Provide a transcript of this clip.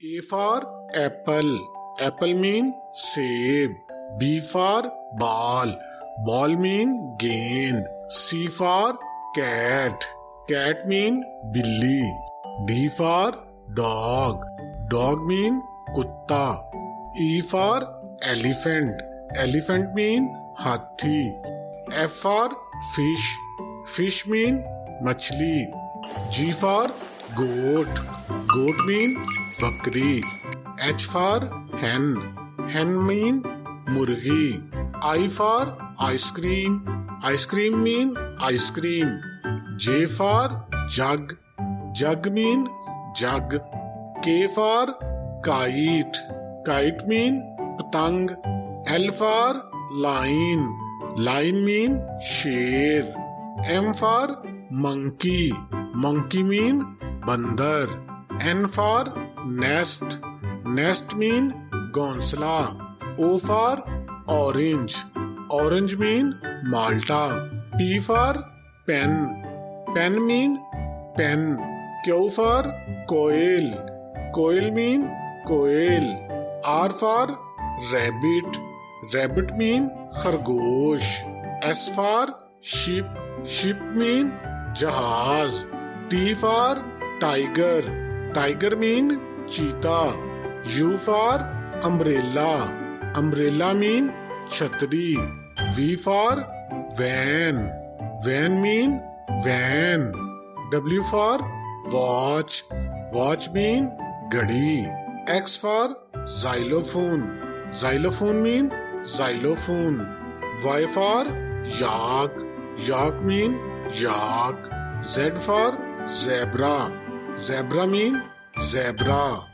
A for apple. Apple mean सेब. B for ball. Ball mean गेंद. C for cat. Cat mean बिल्ली. D for dog. Dog mean कुत्ता. E for elephant. Elephant mean हाथी. F for fish. Fish mean मछली. G for goat. Goat mean बकरी. H for hen. Hen mean मुर्गी. I for ice cream. Ice cream mean ice cream. J for jug. Jug mean jug. K for kite. Kite mean पतंग. L for lion. Lion mean शेर. M for monkey. Monkey mean बंदर. N for nest. Nest mean घोंसला. O for orange. Orange mean Malta. P for pen. Pen mean pen. Q for coil. Coil mean coil. R for rabbit. Rabbit mean खरगोश. S for ship. Ship mean जहाज. T for tiger. Tiger mean चीता. U for umbrella. Umbrella mean छतरी. V for van. Van mean van. W for watch. Watch mean घड़ी. X for xylophone. Xylophone mean xylophone. Y for yak. Yak mean yak. Z for zebra. Zebra mean zebra.